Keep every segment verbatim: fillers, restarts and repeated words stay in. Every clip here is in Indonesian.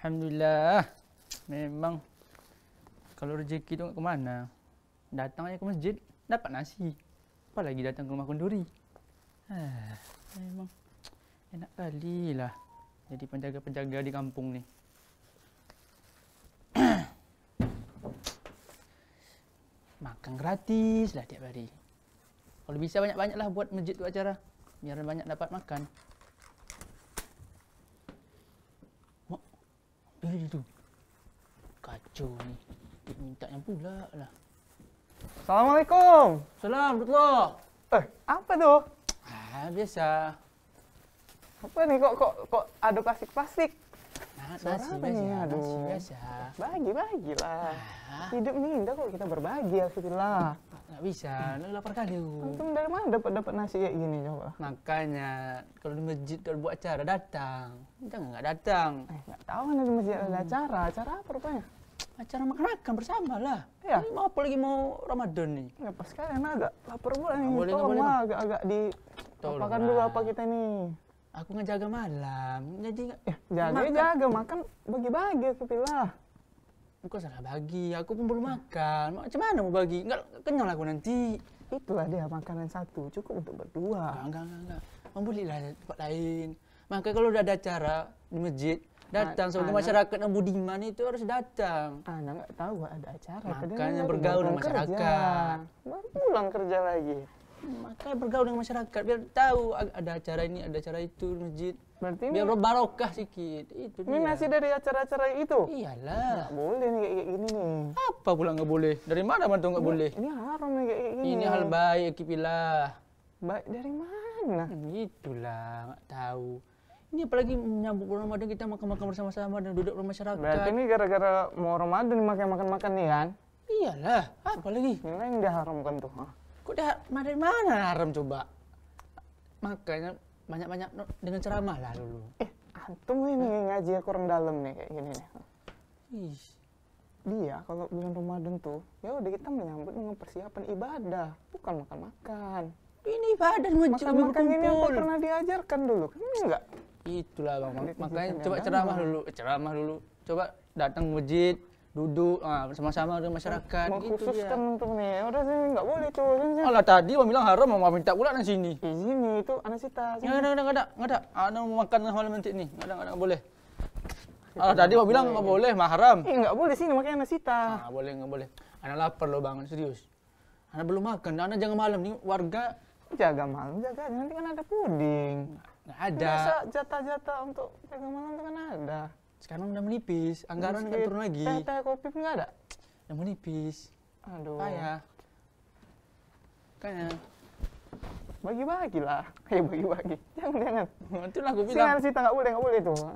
Alhamdulillah. Memang kalau rezeki itu nggak kemana, datang aja ke masjid dapat nasi. Apalagi datang ke rumah kenduri. Ah, memang enak kali lah jadi penjaga-penjaga di kampung nih. Makan gratis lah tiap hari. Kalau bisa banyak-banyak lah buat masjid tu acara, biar banyak dapat makan. Mak, dia tu. Kacau ni. Dia mintanya pula lah. Assalamualaikum. Assalamualaikum. Eh, apa tuh? Ah, biasa. Apa nih kok kok kok ada plastik-plastik? Nah, Suara nasi apa biasa, nih? nasi Aduh. biasa. Bagi-bagi lah. Ah, Hidup nih indah kok kita berbagi, alhamdulillah. nggak bisa, nak lapar kali aku. Antum dari mana dapat dapat nasi kayak gini coba? Makanya kalau di masjid kalau buat acara datang, jangan nggak datang. Eh, nggak tahu nih di masjid ada acara. Acara apa rupanya? Acara makan-makan bersama lah. Ya. Ini mau apa lagi mau Ramadan nih? Ya pas kalian agak lapar pula nih. Nggak boleh, nggak Tolong boleh, lah Bang. agak-agak di Tolong apakan lah. dulu apa kita nih. Aku ngejaga malam, jadi nggak- Ya, jaga makan. jaga makan bagi-bagi alhamdulillah. Bukan salah bagi, aku pun belum makan. Macam mana mau bagi? Nggak kenyang aku nanti. Itulah dia makanan satu cukup untuk berdua. Enggak, enggak, enggak, enggak. Membelilah tempat lain. Maka kalau udah ada acara di masjid, datang sebagai Anak- masyarakat yang budiman itu harus datang. Anak nggak tahu ada acara. Tadi Makanya anak bergaul baru dengan kerja. masyarakat. Baru pulang kerja lagi. Makanya bergaul dengan masyarakat biar tahu ag- ada acara ini, ada acara itu di masjid. Berarti Biar ini, barokah sedikit. Itu ini dia. nasi dari acara-acara itu? Iyalah. Nggak boleh nih kayak kayak gini nih. Apa pula nggak boleh? Dari mana bantu nggak boleh? Ini haram nih kayak kayak gini. Ini hal baik, kipilah. Baik dari mana? Itulah, nggak tahu. Ini apalagi menyambut bulan Ramadan kita makan-makan bersama-sama dan duduk bersama masyarakat. Berarti ini gara-gara mau Ramadan makan makan-makan nih kan? Iyalah, apa lagi? Ini yang diharamkan tuh. Hah? Kok dia dari mana haram coba? Makanya banyak-banyak no- dengan ceramah lah dulu. Eh, antum ini ngaji kurang dalam nih kayak gini nih. Ih, Dia kalau bulan Ramadan tuh, ya udah kita menyambut dengan persiapan ibadah, bukan makan-makan. ini badan masjid lebih Makan-makan ini apa berkumpul. pernah diajarkan dulu? Kan enggak. Itulah bang, Ini makanya kegiatan coba agama. ceramah dulu, eh, ceramah dulu. Coba datang ke masjid, duduk ah, bersama-sama dengan masyarakat. Gitu Mengkhususkan dia. untuk nih, udah sih nggak boleh tuh. Sini, sini. Alah tadi mau bilang haram, mau minta pula di sini. Di sini itu anak sita. Nggak ada, nggak ada, nggak ada, nggak ada. Ana mau makan malam nanti nih, nggak ada, nggak ada, nggak boleh. Alah tadi mau bilang nggak boleh, mah haram. Eh nggak boleh sini makanya anak sita. Ah, boleh, nggak boleh. Ana lapar loh bang, serius. Ana belum makan, Ana jangan malam nih warga Jaga malam, jaga nanti kan ada puding. nggak ada. Biasa jatah-jatah untuk jaga malam itu kan ada. Sekarang udah menipis, anggaran nggak Biskuit, turun lagi. Teh, teh, kopi pun nggak ada. Udah menipis, Aduh. payah. Kayaknya, Bagi-bagi lah. Eh bagi-bagi. Jangan jangan. itulah aku Sini bilang. anak sita nggak boleh nggak boleh tuh.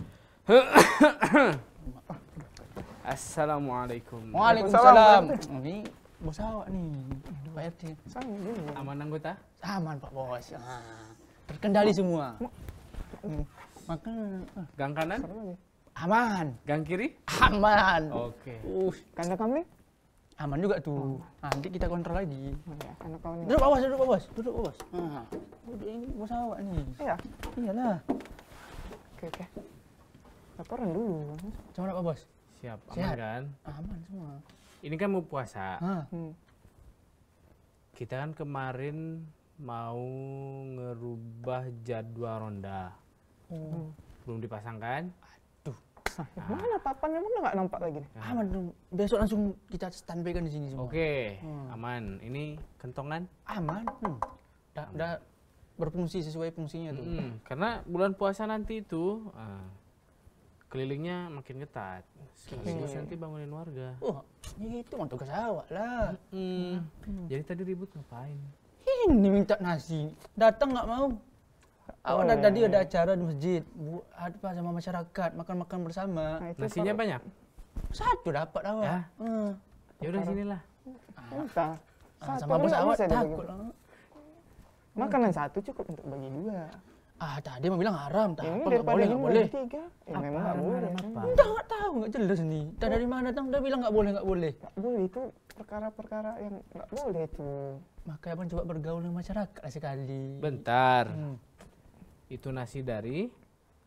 Assalamualaikum. Waalaikumsalam. Ini bos awak nih, Pak R T. Sama gini. Aman anggota? Aman Pak Bos. Ah, terkendali semua. Hmm, Makan ah, Gang kanan? Seru lagi. aman, Gang kiri? aman. Oke. Uh, Kandang kambing? aman juga tuh. Nanti kita kontrol lagi. Oh, ya, anak kau nih. Duduk Pak Bos, duduk Pak Bos, duduk Pak Bos. Ah, duduk ini bos awak nih. Iya. Iyalah. Oke oke. Laporan dulu. Coba Pak Bos. Siap, aman Sehat. kan? Aman semua. Ini kan mau puasa. Ah, Hmm. Kita kan kemarin mau ngerubah jadwal ronda. oh. Belum dipasangkan? Nah, mana papannya mana nggak nampak lagi nih? Aman dong. Besok langsung kita standby kan di sini semua. Oke, Hmm. aman. Ini kentongan? Aman. Hmm. Udah, udah berfungsi sesuai fungsinya tuh. Mm, karena bulan puasa nanti itu ah, kelilingnya makin ketat. Sekaligus Oke. nanti bangunin warga. Oh, ini itu mah tugas awak lah. Mm, Jadi tadi ribut ngapain? Ini minta nasi, datang nggak mau. Awak Oh, dah- tadi iya, ada iya. acara di masjid, bu, apa sama masyarakat, makan-makan bersama. Nah, itu Nasinya kalau- banyak? Satu dapat awak. Ya. Hmm. Ya udah sinilah. Entah. Ah, Satu sama kan bos nggak awak bisa dibagi. takut lah. Makanan satu cukup untuk bagi dua. Ah, tadi mau bilang haram, tak Ini apa, nggak daripada boleh, ini nggak boleh. bagi tiga. Ya Apa? memang nggak boleh. Haram apa? Udah nggak tahu, nggak jelas nih. Dah dari mana datang, udah bilang nggak boleh, nggak boleh. Nggak boleh itu perkara-perkara yang nggak boleh itu. Makanya abang coba bergaul dengan masyarakat lah sekali. Bentar. Hmm. Itu nasi dari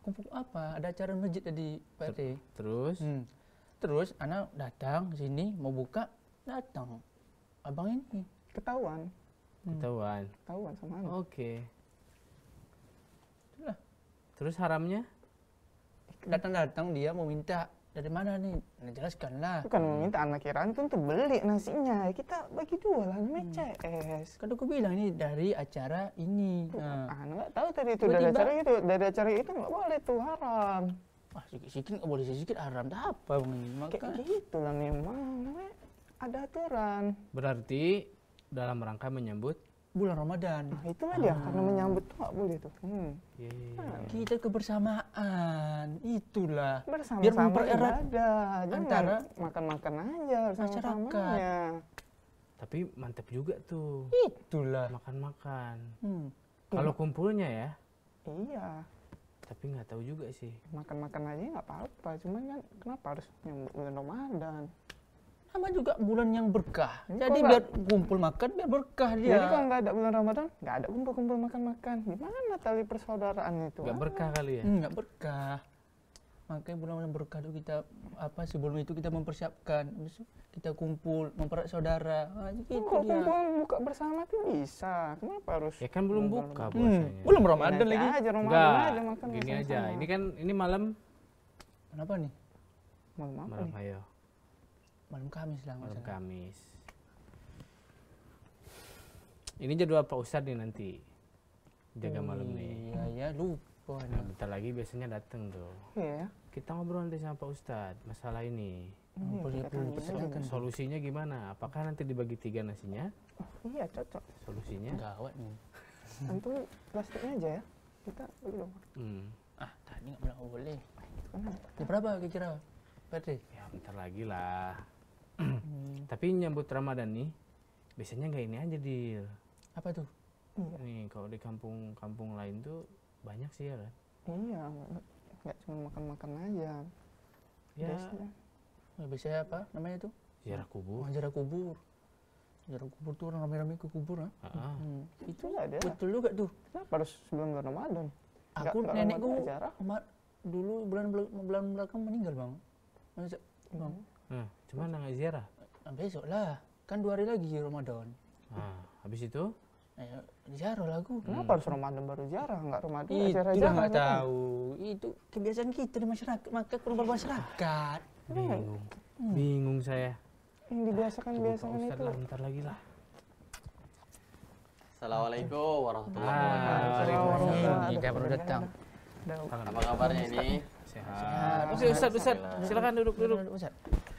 kumpul apa? Ada acara masjid tadi, Pak R T. Terus? Hmm. Terus anak datang ke sini mau buka, datang abang ini. Ketahuan, Ketahuan. ketahuan sama anak. Oke. Itulah. Terus haramnya? Datang-datang dia mau minta dari mana nih? Nah, jelaskan lah. Bukan meminta anak kirain tuh untuk beli nasinya. Kita bagi dua lah, namanya Hmm. C S. Kan aku bilang ini dari acara ini. Nah, Ah, nggak tahu tadi itu dari Tiba-tiba- acara itu, dari acara itu nggak boleh tuh haram. wah sikit-sikit nggak boleh sedikit haram. Tak apa bang ini. Maka Kayak gitu lah memang, namanya ada aturan. Berarti dalam rangka menyambut. bulan Ramadan. Nah itulah dia, karena menyambut tuh nggak boleh tuh. Hmm. Iya, iya, iya. Nah, Kita kebersamaan. Itulah. Biar bersama-sama mempererat ibadah, jangan antara makan-makan aja masyarakat. bersama-samanya. Tapi mantap juga tuh. Itulah. Makan-makan. Hmm. Kalau kumpulnya ya, Iya, tapi nggak tahu juga sih. makan-makan aja nggak apa-apa. Cuman kan kenapa harus nyambut bulan Ramadan? Sama juga bulan yang berkah. Ini Jadi kok biar kumpul makan biar berkah dia. Jadi kalau nggak ada bulan Ramadan, nggak ada kumpul-kumpul makan-makan. Gimana tali persaudaraan itu? Nggak Ah, berkah kali ya. Enggak berkah. Makanya bulan-bulan berkah itu kita apa sebelum itu kita mempersiapkan. Habis itu kita kumpul, mempererat saudara. Nah, gitu Kok dia. kumpul buka bersama tuh bisa. Kenapa harus? Ya kan belum bulan buka Ramadan? Hmm, puasanya. belum Ya, Ramadan nanti lagi. aja Ramadan Enggak, aja makan gini aja. bersama-sama. Ini kan ini malam Kenapa nih? malam apa malam nih? ayo, Malam Kamis lah. malam masalah. Kamis. Ini jadwal Pak Ustadz nih nanti. Jaga malam nih. Iya, ya lupa. Nah, bentar lagi biasanya datang tuh. Iya. Kita ngobrol nanti sama Pak Ustadz masalah ini. Ini Boleh kita perlu tanya dipersiapkan. aja. Solusinya gimana? Apakah nanti dibagi tiga nasinya? Iya cocok. Solusinya? Gawat nih. Antum plastiknya aja ya. Kita belum. Hmm. Ah, tadi nggak bilang oh, boleh. Itu kan ada. Jam berapa kira-kira? Patri? Ya bentar lagi lah. Hmm, Tapi nyambut Ramadan nih, biasanya nggak ini aja Dil. apa tuh? Iya. Nih kalau di kampung-kampung lain tuh banyak sih ya kan. Iya. nggak- Nggak cuma makan-makan aja. Ya Biasanya. Ya, biasanya apa namanya tuh? ziarah kubur. Ziarah kubur. Ziarah kubur tuh orang rame-rame ke kubur. Ah. Ah, ah. Hmm, itu Itulah dia. betul juga tuh. Kenapa harus sebelum bulan Ramadan? Nggak- Aku nggak nenekku Ramadan acara. kemar- dulu bulan bel- bulan belakang meninggal bang. Masa, bang, Nah, cuman nggak ziarah. ah, besok lah. Kan dua hari lagi Ramadan. Nah, habis itu Eh, ziarah lah aku. Kenapa harus Ramadan baru jarah? Nggak Ramadan Itu acara lah jarah. nggak tahu. Itu kebiasaan kita di masyarakat. Maka kurang bermasyarakat. bingung. Hmm. Bingung saya. Yang Tunggu Pak dibiasakan-biasakan Ustadz itu. lah, bentar lagi lah. Assalamualaikum warahmatullahi Ah, wabarakatuh. Waalaikumsalam. Kita baru datang. Dah. Apa kabarnya ini? Sehat. Oke, Ustadz, Ustadz, silakan duduk, duduk. Ustaz.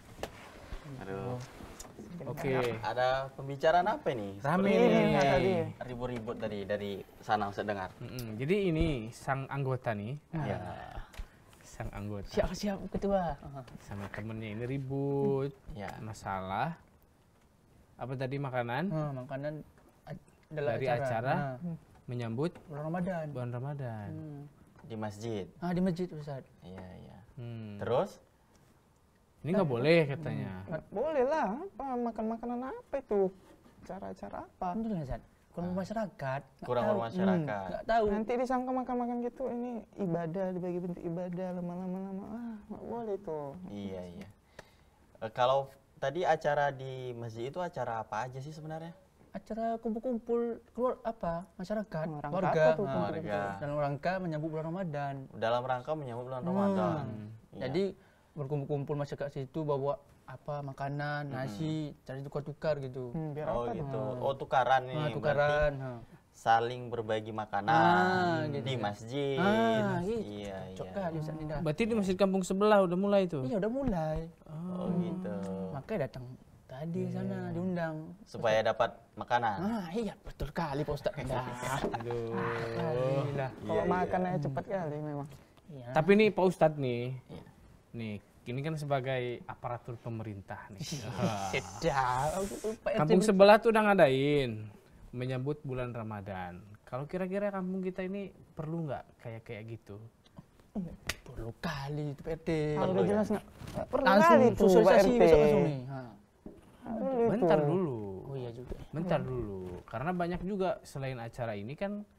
Aduh, Oke. ada pembicaraan apa ini? Rame Ini nih. nggak tadi. Ribut-ribut tadi dari sana saya dengar. Mm-mm. Jadi ini sang anggota nih, Ya. sang anggota Siap-siap ketua. sama temennya ini ribut Ya. masalah apa tadi makanan Hmm, makanan a- dalam dari acara, Nah, menyambut bulan Ramadan. bulan Ramadan. Hmm. Di masjid. Ah di masjid Ustaz. Iya, iya. Hmm. Terus? Ini nggak boleh katanya. Nggak boleh lah. Apa makan makanan apa itu? Cara-cara apa? Alhamdulillah Ustaz. Kurang bermasyarakat. Nggak Kurang tahu. bermasyarakat. Hmm, nggak tahu. Nanti disangka makan-makan gitu ini ibadah, dibagi bentuk ibadah lama-lama lama. Ah, nggak boleh tuh. Iya, iya. Eh, kalau tadi acara di masjid itu acara apa aja sih sebenarnya? Acara kumpul-kumpul keluar apa masyarakat, Rangka keluarga, apa tuh nah, kumpul-kumpul? keluarga. Dalam rangka menyambut bulan Ramadan. Dalam rangka menyambut bulan Hmm. Ramadan. Iya. Jadi berkumpul-kumpul masyarakat situ bawa apa makanan, nasi, cari tukar-tukar gitu. Hmm, biar Oh apa tuh? gitu. Oh tukaran nih. Nah, Berarti tukaran. nah. saling berbagi makanan Ah, gitu di ya. masjid. Ah, gitu. Iya, Cocok iya. kali Ustaz Nida. Berarti di masjid kampung sebelah udah mulai tuh. Iya udah mulai. Oh gitu. Makanya datang tadi sana diundang. Supaya dapat makanan. Ah iya betul kali Pak Ustaz. Nah, Aduh. alhamdulillah. Kalau makan aja cepat kali memang. Iya. Tapi nih Pak Ustadz nih, Iya. nih ini kan sebagai aparatur pemerintah nih. sedap. Pak R T Kampung sebelah tuh udah ngadain menyambut bulan Ramadan. Kalau kira-kira kampung kita ini perlu nggak kayak kayak gitu? perlu kali itu Pak R T. Kalau udah ya? jelas nggak nggak perlu Langsung kali tuh Pak sosialisasi R T. besok langsung nih. Ha. Nggak boleh Bentar tuh. dulu. Oh iya juga. Bentar dulu. Karena banyak juga selain acara ini kan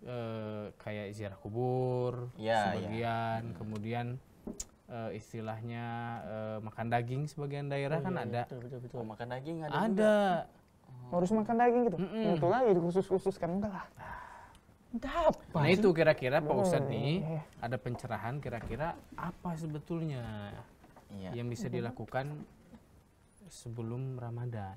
eh, kayak ziarah kubur Ya, sebagian, kemudian eh, istilahnya eh, makan daging sebagian daerah kan ada. Betul, betul, betul. Oh, makan daging ada, juga. Ada. Harus makan daging gitu. Mm-mm. Itu lagi dikhusus-khususkan enggak lah. Entah apa. Nah itu kira-kira Pak Ustadz Boleh. nih ada pencerahan kira-kira apa sebetulnya Iya. yang bisa dilakukan sebelum Ramadan.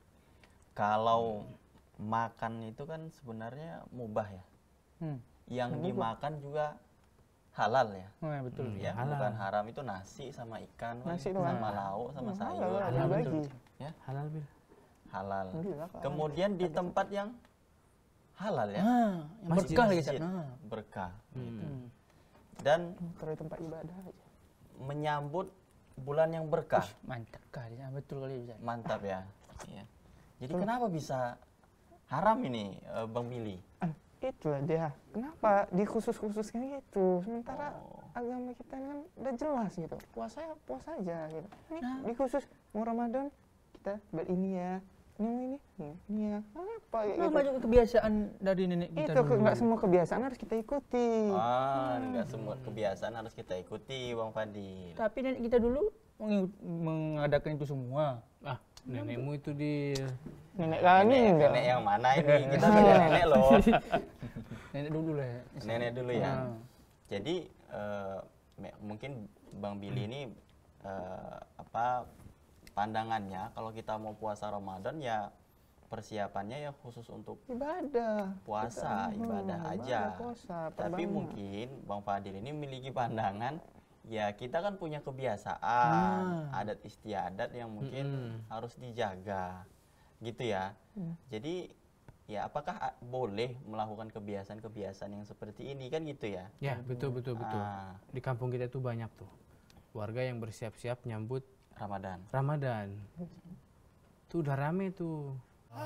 Kalau makan itu kan sebenarnya mubah ya. Hmm. Yang dimakan juga halal ya. Nah, betul. Hmm. Ya, halal. bukan haram itu nasi sama ikan, Nasi sama doang. lauk sama Hmm, sayur. halal, Halal, lagi. betul. Ya, Halal Bil. halal. Alhamdulillah, Pak. Kemudian di tempat yang halal ya. Ah, yang berkah lagi, Cak. Masjid-masjid Nah. berkah. Hmm. Hmm. Dan Kalau di tempat ibadah aja. menyambut bulan yang berkah. Mantap kali. Ah, betul kali, Cak. Mantap ya. Iya. Jadi kenapa bisa haram ini, eh, Bang Billy? Ah, itulah dia. Kenapa dikhusus-khususkan gitu? Sementara Oh. agama kita kan udah jelas gitu. Puasa ya puasa aja gitu. Ini Nah. dikhusus mau Ramadan kita buat ini ya. Ini mau ini, ini, ini ya. Apa kayak Nah, gitu. banyak kebiasaan dari nenek kita Itu dulu. nggak semua kebiasaan harus kita ikuti. Ah, enggak semua kebiasaan harus kita ikuti, Bang Fadil. Tapi nenek kita dulu mengikut- mengadakan itu semua. Ah, nenekmu itu di Nenek kami Nenek, enggak. nenek yang mana ini? Kita beda nenek loh. Nenek dulu lah. ya. Nenek dulu ya. Nah. Jadi eh, me- mungkin Bang Billy ini eh, apa pandangannya kalau kita mau puasa Ramadan ya persiapannya ya khusus untuk Ibadah. puasa, Kita- ibadah hmm, aja. puasa, Tapi perbanyak. mungkin Bang Fadil ini memiliki pandangan ya kita kan punya kebiasaan, Ah. adat istiadat yang mungkin Mm-mm. harus dijaga. Gitu ya. Hmm. Jadi ya apakah a- boleh melakukan kebiasaan-kebiasaan yang seperti ini kan gitu ya? ya betul betul betul. Ah, Di kampung kita itu banyak tuh warga yang bersiap-siap nyambut Ramadan. Ramadan. Tuh udah rame tuh.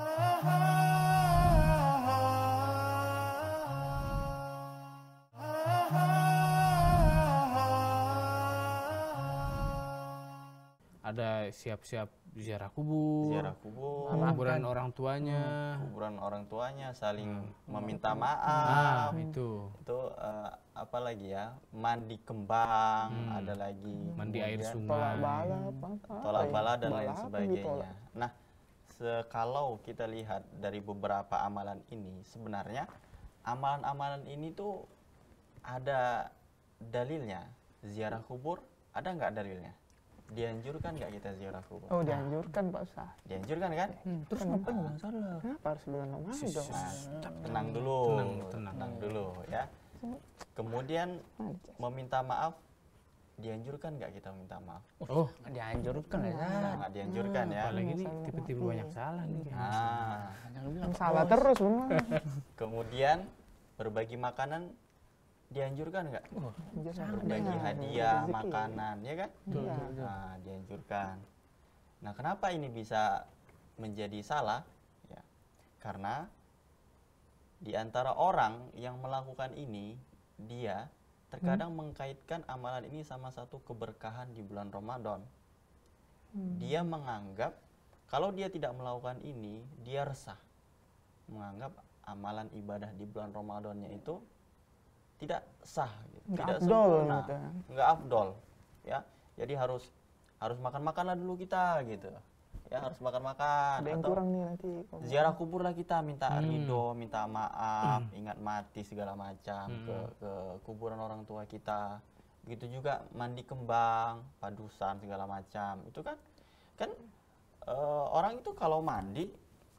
Ada siap-siap ziarah kubur, Ziarah kubur, kuburan orang tuanya. kuburan orang tuanya, saling meminta Ah, maaf. itu. Itu eh, apa lagi ya? Mandi kembang, ada lagi Mandi air kemudian sungai. Tolak bala, apa, apa tolak ya? bala dan lain Bala apa sebagainya. ditolak? Nah, se- kalau kita lihat dari beberapa amalan ini, sebenarnya amalan-amalan ini tuh ada dalilnya. Ziarah kubur ada nggak dalilnya? Dianjurkan nggak kita ziarah kubur? Oh, dianjurkan Pak Ustaz. Dianjurkan kan? Hmm, terus ngapain nggak salah? Kenapa harus bulan Ramadan? Nah, tenang dulu, Tenang, tenang. dulu ya. Kemudian Nah, meminta maaf, dianjurkan nggak kita minta maaf? Oh, Dianjurkan lah, Cak. Nah, dianjurkan ya. apalagi nih tipe-tipe banyak salah nih. Nah, Jangan bilang, salah terus benar. kemudian berbagi makanan dianjurkan nggak? oh, Berbagi hadiah, makanan, ya kan? Iya. Nah, dianjurkan. Nah, kenapa ini bisa menjadi salah? Ya, karena di antara orang yang melakukan ini, dia terkadang mengkaitkan amalan ini sama satu keberkahan di bulan Ramadan. Dia menganggap kalau dia tidak melakukan ini, dia resah. Menganggap amalan ibadah di bulan Ramadannya itu tidak sah, gitu. Nggak tidak afdol sempurna, gitu ya. nggak afdol, ya. Jadi harus harus makan-makanlah dulu kita, gitu. Ya harus makan-makan. Ada yang Atau kurang nih nanti. kalau- ziarah kubur lah kita, minta Hmm. ridho, minta maaf, ingat mati segala macam Hmm. ke ke kuburan orang tua kita. Begitu juga mandi kembang, padusan segala macam. Itu kan kan eh, orang itu kalau mandi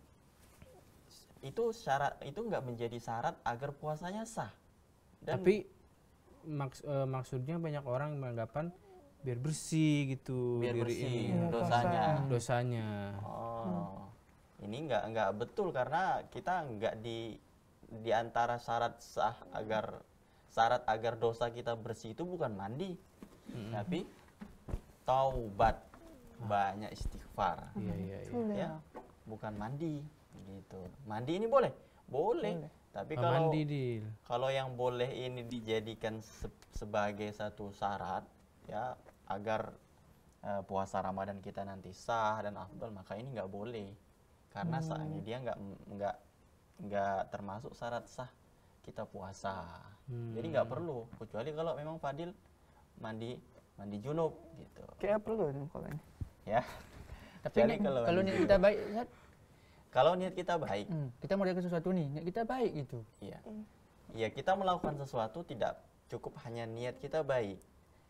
itu syarat itu nggak menjadi syarat agar puasanya sah. Dan Tapi maks- eh, maksudnya banyak orang yang beranggapan biar bersih gitu biar diri bersih ini Iya, dosanya. dosanya. Oh, ini nggak nggak betul karena kita nggak di di antara syarat sah agar syarat agar dosa kita bersih itu bukan mandi, tapi taubat, banyak istighfar, Iya iya iya. Betul ya, bukan mandi, gitu. Mandi ini boleh, boleh, tapi Oh, kalau mandi Dil. kalau yang boleh ini dijadikan se- sebagai satu syarat, ya, agar eh, puasa Ramadan kita nanti sah dan afdal, maka ini nggak boleh karena sah ini dia nggak nggak nggak termasuk syarat sah kita puasa. Hmm. Jadi nggak perlu, kecuali kalau memang Fadil mandi mandi junub gitu. Kayak perlu nih kalau ini. Ya. Tapi Kecuali niat- kalau kalau mandi niat junub. kita baik, Ustaz, Kalau niat kita baik, hmm, kita mau lakukan sesuatu nih, niat kita baik gitu. iya. Iya, kita melakukan sesuatu tidak cukup hanya niat kita baik.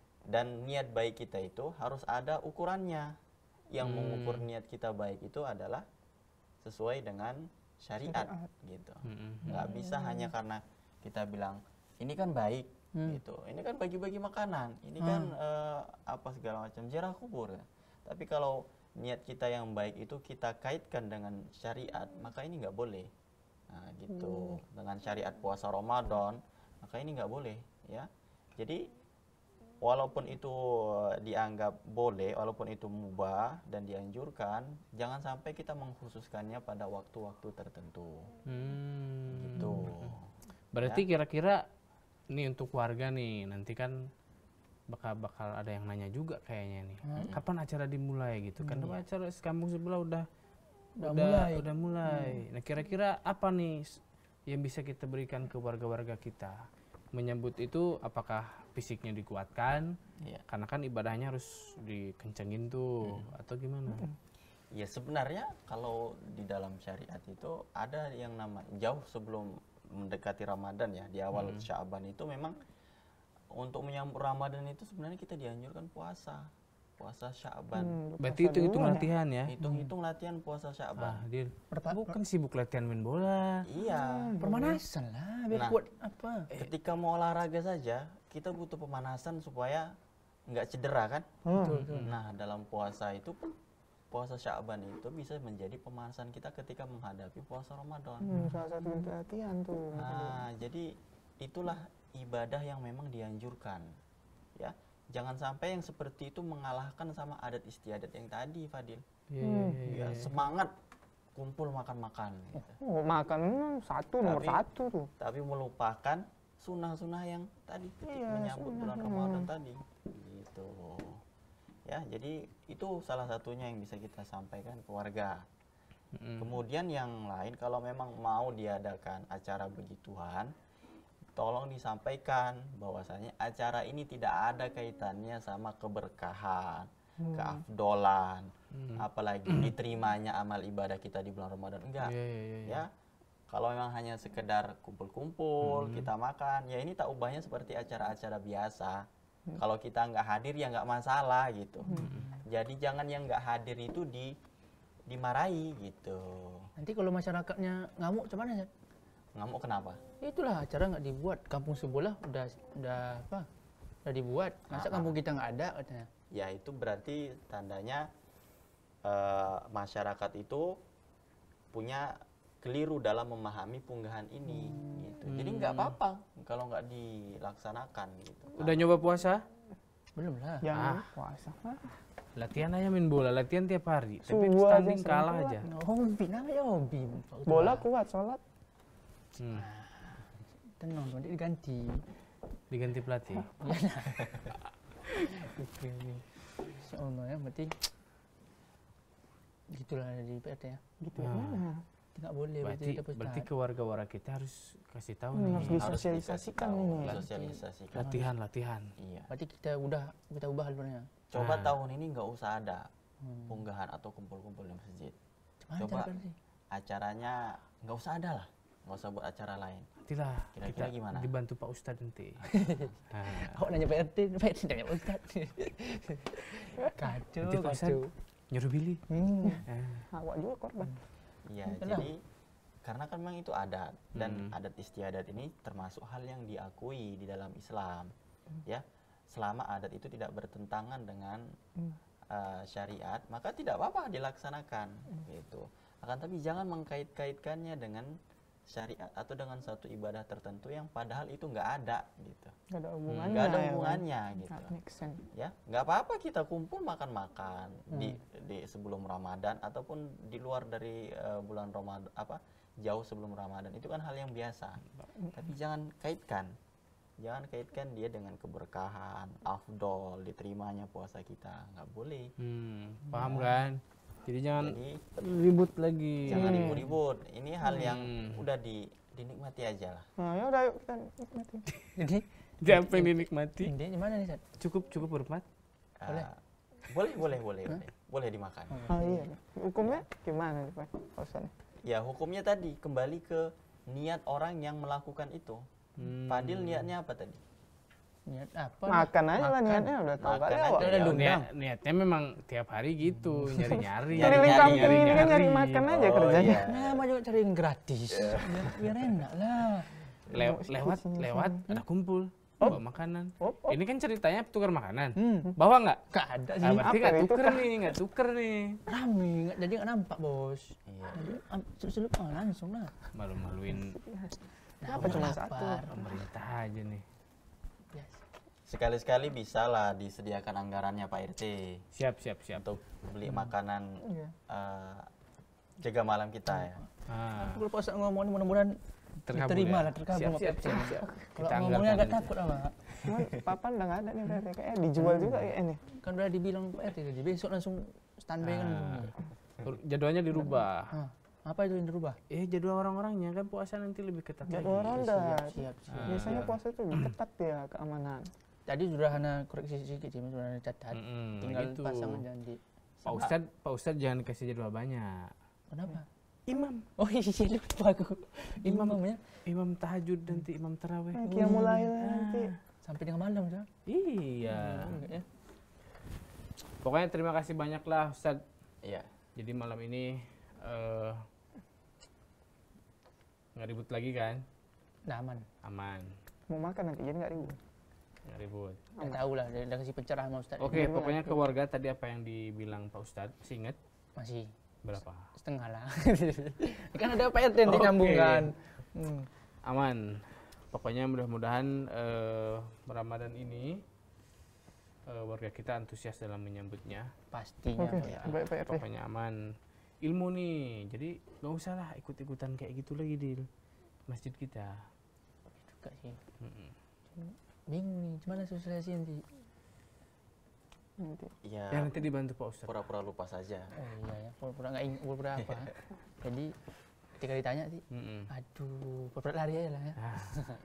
Dan niat baik kita itu harus ada ukurannya. Yang Hmm. mengukur niat kita baik itu adalah sesuai dengan syariat, gitu. Mm-mm. Nggak bisa hanya karena kita bilang ini kan baik, Hmm. gitu. Ini kan bagi-bagi makanan, ini kan eh, apa segala macam ziarah kubur. Tapi kalau niat kita yang baik itu kita kaitkan dengan syariat, maka ini nggak boleh. Nah, gitu. Dengan syariat puasa Ramadan, maka ini nggak boleh, ya. Jadi walaupun itu dianggap boleh, walaupun itu mubah dan dianjurkan, jangan sampai kita mengkhususkannya pada waktu-waktu tertentu. Hmm. Gitu. Berarti kira-kira ini untuk warga nih, nanti kan bakal bakal ada yang nanya juga kayaknya nih. Kapan acara dimulai gitu? Karena acara kampung sebelah udah Udah udah mulai. udah mulai. Nah, kira-kira apa nih s- yang bisa kita berikan ke warga-warga kita? Menyambut itu apakah fisiknya dikuatkan? Iya. Karena kan ibadahnya harus dikencengin tuh atau gimana? Ya sebenarnya kalau di dalam syariat itu ada yang nama jauh sebelum mendekati Ramadan ya, di awal Sya'ban itu memang untuk menyambut Ramadan itu sebenarnya kita dianjurkan puasa. Puasa Sya'ban. Hmm, Berarti itu hitung duluan ya. latihan ya? Hitung-hitung latihan puasa Sya'ban. Ah, dia Perta- bukan sibuk latihan main bola. Iya. Pemanasan lah, biar Nah. kuat apa? Ketika mau olahraga saja, kita butuh pemanasan supaya nggak cedera kan? Hmm. Nah, dalam puasa itu pun puasa Sya'ban itu bisa menjadi pemanasan kita ketika menghadapi puasa Ramadan. Hmm, salah satu bentuk latihan tuh. Nah, jadi itulah ibadah yang memang dianjurkan. Ya, jangan sampai yang seperti itu mengalahkan sama adat istiadat yang tadi, Fadil. Iya, iya, iya. Ya, semangat kumpul makan-makan gitu. Oh, makan satu nomor Tapi- satu tuh. Tapi melupakan sunnah-sunnah yang tadi Iya, menyambut sunnah, bulan hmm. Ramadan tadi. Gitu. Ya, jadi itu salah satunya yang bisa kita sampaikan ke warga. Mm-mm. Kemudian yang lain kalau memang mau diadakan acara begituan, tolong disampaikan bahwasanya acara ini tidak ada kaitannya sama keberkahan, keafdolan, apalagi diterimanya amal ibadah kita di bulan Ramadan. Enggak. Iya, iya, iya. Ya. Kalau memang hanya sekedar kumpul-kumpul, kita makan, ya ini tak ubahnya seperti acara-acara biasa. Kalau kita nggak hadir ya nggak masalah gitu. Jadi jangan yang nggak hadir itu di dimarahi gitu. Nanti kalau masyarakatnya ngamuk cuman ya, Ngamuk kenapa? itulah acara nggak dibuat, kampung sebelah udah udah apa? Udah dibuat. Masa kampung kita nggak ada katanya? Ya itu berarti tandanya eh, masyarakat itu punya keliru dalam memahami punggahan ini gitu. Jadi nggak apa-apa kalau nggak dilaksanakan gitu. Udah nyoba puasa? Belum lah. Yang puasa. Hah? Latihan aja main bola, latihan tiap hari. Tapi Subuh aja standing sering kalah kuat. aja. Hobi namanya hobi. Bola kuat, sholat. Hmm. Tenang, nanti diganti. Diganti pelatih. Oke, oke. Insya Allah ya, berarti gitulah di P R T ya. Gitu Ah. ya. Mana? Nggak boleh berarti Berarti, kita Pak berarti Ustadz. ke warga-warga kita harus kasih tahu Hmm, nih. harus Harus disosialisasikan dikasih tahu, ini. Sosialisasikan. Latihan, latihan. Iya. Berarti kita udah kita ubah haluannya. Coba Ah. tahun ini nggak usah ada Hmm. punggahan atau kumpul-kumpul di masjid. Cuman Coba cara sih. acaranya nggak usah ada lah, nggak usah buat acara lain. Nantilah Kira-kira kita gimana? dibantu Pak Ustadz nanti. Nah, Kok nanya P R T, P R T nanya Pak Ustadz. Kacau, nanti Pak kacau. Ustadz nyuruh Billy. Hmm. Ah. Awak juga korban. Iya, Kenapa? jadi karena kan memang itu adat dan Hmm. adat istiadat ini termasuk hal yang diakui di dalam Islam, ya. Selama adat itu tidak bertentangan dengan Hmm. uh, syariat, maka tidak apa-apa dilaksanakan, gitu. Akan tapi jangan mengkait-kaitkannya dengan syariat atau dengan suatu ibadah tertentu yang padahal itu nggak ada, gitu. Gak ada hubungannya. Nggak ada ya kan? hubungannya, gitu. Nggak make sense. Ya, nggak apa-apa kita kumpul makan-makan di di sebelum Ramadan ataupun di luar dari eh, bulan Ramadan apa jauh sebelum Ramadan itu kan hal yang biasa. Tapi jangan kaitkan, jangan kaitkan dia dengan keberkahan, afdol, diterimanya puasa kita, nggak boleh. Hmm, paham kan? Jadi jangan Jadi ribut lagi. jangan ribut-ribut. Ini hal yang Hmm. udah di dinikmati aja lah. Nah, ya udah yuk kita nikmati. Jadi Siapa yang dinikmati? ini gimana nih, Sat? Cukup cukup berempat. Boleh? Ah, boleh, boleh, boleh, boleh. Boleh dimakan. Ah iya. Hukumnya gimana nih, Pak? Ustaz? Ya, hukumnya tadi kembali ke niat orang yang melakukan itu. Hmm. Fadil niatnya apa tadi? Niat apa? Makan aja lah Makan. niatnya udah tahu Makan kali aja. awak. Udah Ya, diundang. niat, niatnya memang tiap hari gitu, nyari-nyari. Keliling nyari, kampung ini kan nyari makan aja Oh, kerjanya. iya. Nah, mau juga cari yang gratis. Biar, biar enak lah. Lew- lewat lewat ada kumpul bawa makanan. Oh, oh. Ini kan ceritanya tukar makanan. Hmm. Bawa nggak? Gak ada Ah, sih. berarti apa nggak itu, tuker Kak? nih, nggak tuker nih. Rame, nggak- jadi nggak nampak, Bos. Iya. Jadi am- celup-celup oh, langsung lah. Malu-maluin Kenapa Nah, cuma lapar. satu? pemerintah aja nih. Biasa. Sekali-sekali bisa lah disediakan anggarannya Pak R T Siap, siap, siap. untuk beli makanan Iya. eh, jaga malam kita ya. Ah, Kalau Pak Ustaz ngomong ini mudah-mudahan terkabul diterima ya? lah, terkabul Siap, sama siap, Pak siap, R T. siap. Kalau Kita ngomongnya anggarkan agak itu. takut lah, Pak. Cuman papan udah nggak ada nih berarti. Kayaknya dijual juga ya ini. Kan udah dibilang Pak R T tadi, besok langsung standby kan. Ah, jadwalnya dirubah. Hah, apa itu yang dirubah? Eh, jadwal orang-orangnya kan puasa nanti lebih ketat lagi. Jadwal ronda. Siap, siap. Biasanya puasa itu lebih ketat ya keamanan. Tadi sudah hana koreksi sedikit sih, sudah hana catat. Mm-mm, Tinggal gitu. pasang aja nanti. Pak Ustad, Pak Ustad jangan kasih jadwal banyak. Kenapa? Imam, Oh iya, lupa aku. Imam namanya. imam tahajud nanti, imam taraweh. Nah, Kia mulai nanti. Sampai dengan malam, Ustaz. Iya. Ya. Pokoknya terima kasih banyak lah Ustad. Iya. Jadi malam ini eh, nggak ribut lagi kan? Nah, aman. Aman, Mau makan nanti jadi nggak ribut. nggak ribut. Udah tahu lah, udah kasih pencerahan sama Ustaz. Oke, pokoknya ke warga tadi apa yang dibilang Pak Ustad, masih ingat Masih berapa? setengah lah. Kan ada Pak R T yang Oke. disambungkan. Hmm. Aman. Pokoknya mudah-mudahan eh, Ramadan ini eh, warga kita antusias dalam menyambutnya. Pastinya. Oke, Pak, ya. baik Pak R T. Pokoknya aman. Ilmu nih, jadi nggak usah lah ikut-ikutan kayak gitu lagi di masjid kita. Juga sih. Mm-mm. Bingung nih, gimana sosialisasi nanti? Nanti. Ya Ya, nanti dibantu Pak Ustadz. pura-pura lupa saja. Oh iya ya, pura-pura nggak ingat, pura-pura apa. Jadi ketika ditanya sih, Mm-mm. aduh, pura-pura lari aja lah ya. Ah,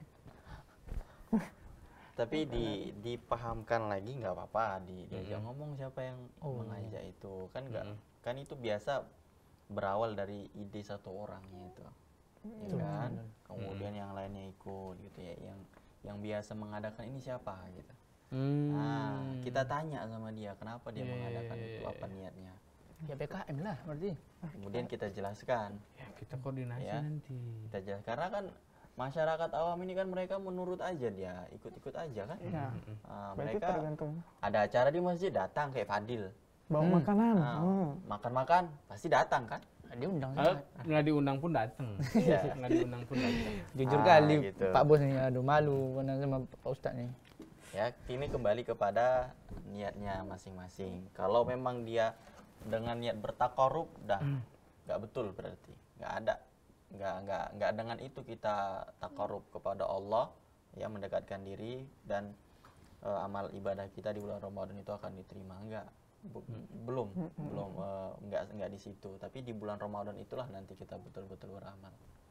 Tapi di dipahamkan lagi nggak apa-apa, di diajak Mm-mm. ngomong siapa yang Oh, mengajak itu. Kan nggak Mm-mm. kan itu biasa berawal dari ide satu orangnya itu. Ya Betul, kan? betul. Kemudian yang lainnya ikut gitu ya, yang yang biasa mengadakan ini siapa gitu. Hmm. Nah, kita tanya sama dia kenapa dia Iya, iya, mengadakan iya, itu, iya, apa iya. niatnya. Ya B K M lah berarti. Kemudian kita jelaskan. Ya kita koordinasi Ya. nanti. Kita jelas karena kan masyarakat awam ini kan mereka menurut aja dia, ikut-ikut aja kan. Ya, Mm-mm. Ah, berarti mereka tergantung ada acara di masjid datang kayak Fadil. bawa Hmm. makanan. Ah, Hmm. makan-makan pasti datang kan. Nah, dia undang Eh, saya. nggak diundang pun datang. Nggak diundang pun datang. Jujur Ah, kali gitu. Pak Bos nih, aduh malu karena sama Pak Ustadz nih. Ya, ini kembali kepada niatnya masing-masing. Kalau memang dia dengan niat bertakarub, dah nggak betul berarti. Nggak ada, nggak nggak nggak dengan itu kita takarub kepada Allah, ya mendekatkan diri dan eh, amal ibadah kita di bulan Ramadan itu akan diterima. Enggak, Bu- belum, belum eh, nggak nggak di situ. Tapi di bulan Ramadan itulah nanti kita betul-betul beramal.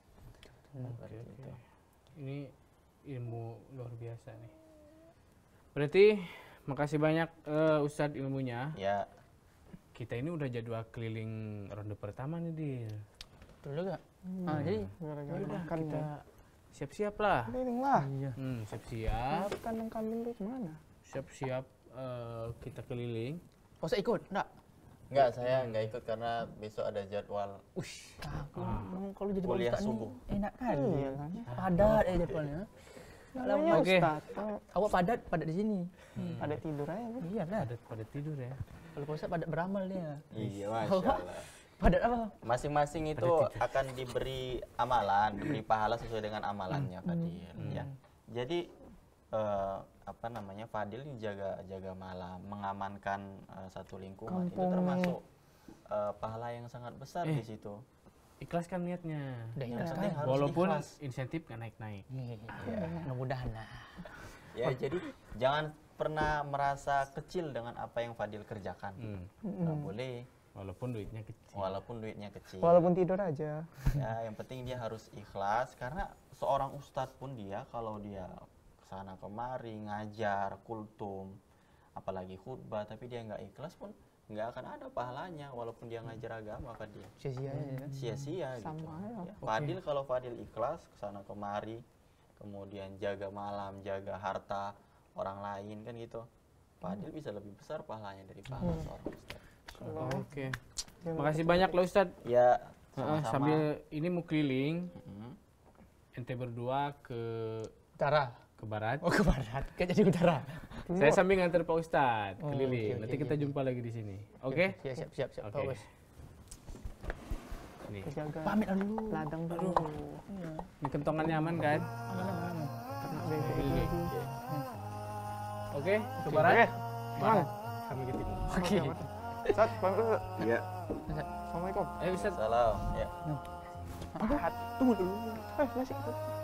Seperti Oke, itu. oke. Ini ilmu luar biasa nih. Berarti makasih banyak eh, Ustadz ilmunya. Ya, Kita ini udah jadwal keliling ronde pertama nih, Dil. Betul gak? Ah, jadi Gara-gara Udah makan kita ya. siap-siap lah. Keliling lah. iya. Hmm, siap-siap, Kandang kambing itu kemana? siap-siap eh, kita keliling. Pak Ustadz ikut? Enggak. nggak saya nggak ikut karena besok ada jadwal Ush, aku emang kalau jadi Pak Kuliah Ustadz subuh. nih enak kali. Iya kan. Padat aja jadwalnya. Namanya Oke. Ustadz. Kalau Awak padat, padat di sini. ada tidur aja kan. Iya lah. Pada pada tidur ya. Kalau Pak Ustadz padat beramal dia. Iya, masya Allah. Padat apa? Masing-masing itu akan diberi amalan, diberi pahala sesuai dengan amalannya, Fadil. Ya. Jadi eh, apa namanya, Fadil ini jaga jaga malam, mengamankan eh, satu lingkungan itu Kampung. termasuk eh, pahala yang sangat besar Eh. di situ. Ikhlaskan niatnya. Udah Yang ikhlas penting kan? harus Walaupun ikhlas. insentif nggak naik-naik. Iya. Mudah-mudahan lah. Ya, jadi jangan pernah merasa kecil dengan apa yang Fadil kerjakan. Hmm. Nggak boleh. Walaupun duitnya kecil. walaupun duitnya kecil. Walaupun tidur aja. Ya, yang penting dia harus ikhlas karena seorang ustadz pun dia kalau dia kesana kemari ngajar kultum, apalagi khutbah, tapi dia nggak ikhlas pun nggak akan ada pahalanya walaupun dia ngajar agama kan dia. Sia-sia aja kan. Sia-sia gitu. Sama aja. Ya, Fadil kalau Fadil ikhlas kesana kemari, kemudian jaga malam, jaga harta orang lain kan gitu. Fadil bisa lebih besar pahalanya dari pahala seorang ustadz. Oke. Makasih banyak loh Ustadz. Ya, Heeh, sama-sama. sambil ini mau keliling, Mm-mm. ente berdua ke Utara. ke barat. Oh ke barat. Kayak jadi utara. Saya sambil nganter Pak Ustadz Oh, keliling. oke, oke, Nanti kita oke. jumpa lagi di sini. Oke? Siap siap siap siap. Oke. Pak Bos. Nih. Kejaga Pamit dulu. ladang dulu. Ini kentongannya aman kan? Ternak bebek Oke. dulu. Oke, ke Oke, barat. oke. Barat. Sampai ketemu. Oke. Sat, pamit dulu. Iya. Assalamualaikum. Eh Ustadz, Salam. Ya. Tunggu dulu. Eh, nasi.